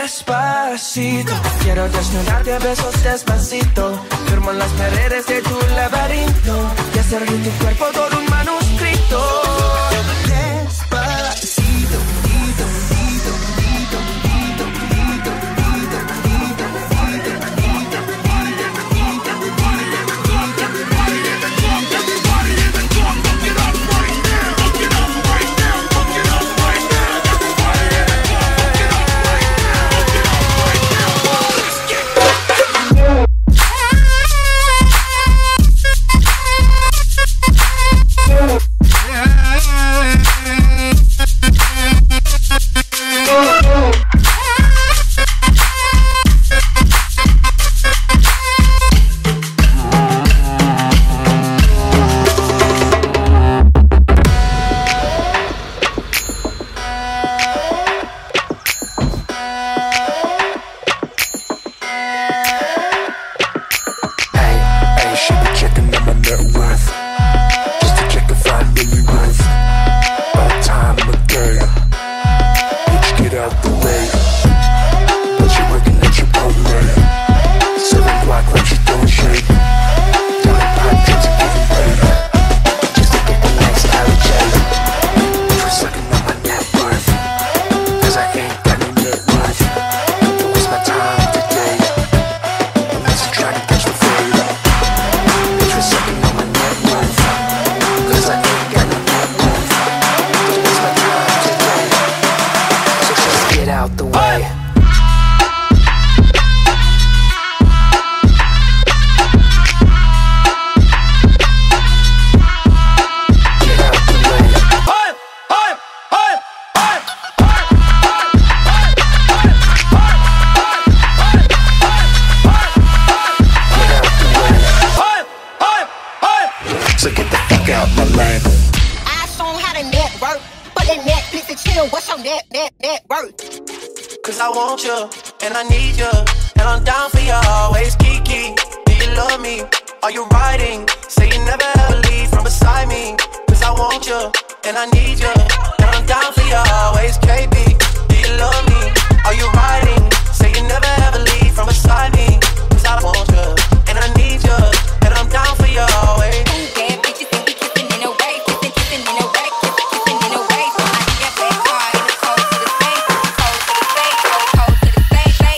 Despacito, quiero desnudarte a besos despacito. Firmo en las paredes de tu laberinto y hacer de tu cuerpo todo un manuscrito. Despacito, dito, dito, dito, dito, dito, dito, dito, Cause I want you, and I need you, and I'm down for you always, Kiki. Do you love me? Are you riding? Say you never ever leave from beside me. Cause I want you, and I need you, and I'm down for you always, KB. Do you love me? Are you riding? Say you never ever leave from beside me. Cause I want you, and I need you, and I'm down for you always. Bad bitches think we kissing in a way, kissing in a way, kissing in a way. So I get back hard and it's cold to the face, cold to the face, cold to the face.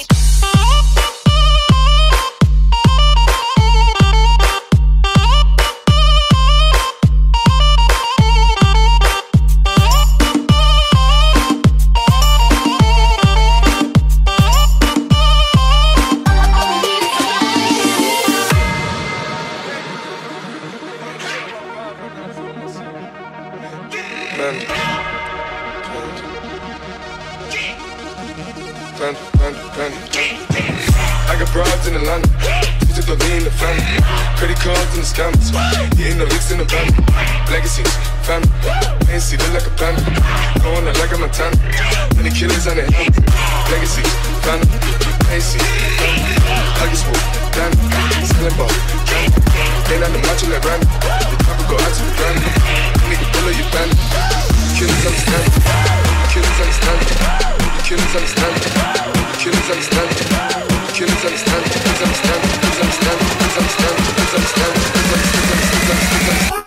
I got broads in Atlanta, she took the lean in the family. Credit cards in the scammers, hitting the licks in the van. Legacies, family, fancy, look like a panda. Going out like a Montana, many killers on their helmet. Legacies, family, fancy, family. Huggy swoop, Danny, selling ball, Danny. They not the macho like Randy, the top will go out to the granny. Nigga, pull up your band. Killers understand it, killers understand it, killers understand it, killers understand it, killers understand it, killers understand it, killers understand it, killers understand it, killers understand it, killers understand it.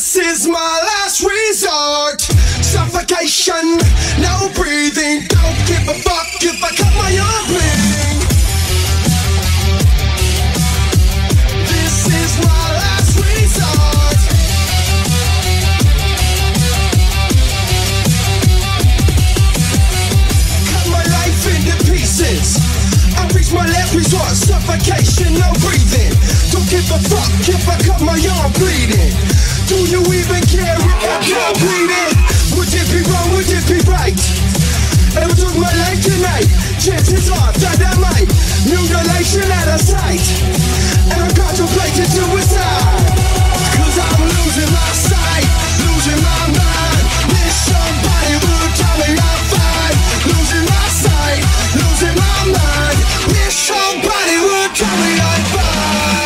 This is my last resort. Suffocation, no breathing. Don't give a fuck if I cut my own bleeding. This is my last resort. Cut my life into pieces. I reach my last resort. Suffocation, no breathing. Don't give a fuck if I cut my arm bleeding. Do you even care if I can't bleed it? Would it be wrong, would it be right? If I took my life tonight, chances are that I might mutilation out of sight. And I'm contemplating suicide, 'cause I'm losing my sight, losing my mind. Wish somebody would tell me I'm fine. Losing my sight, losing my mind. Wish somebody would tell me I'm fine.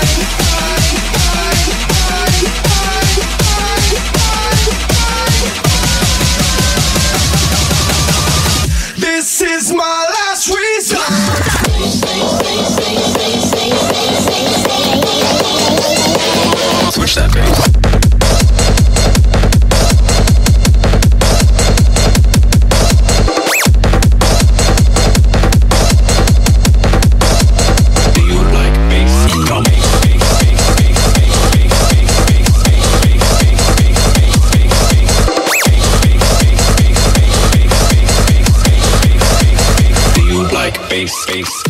This is my last resort. Switch that bass. Bass.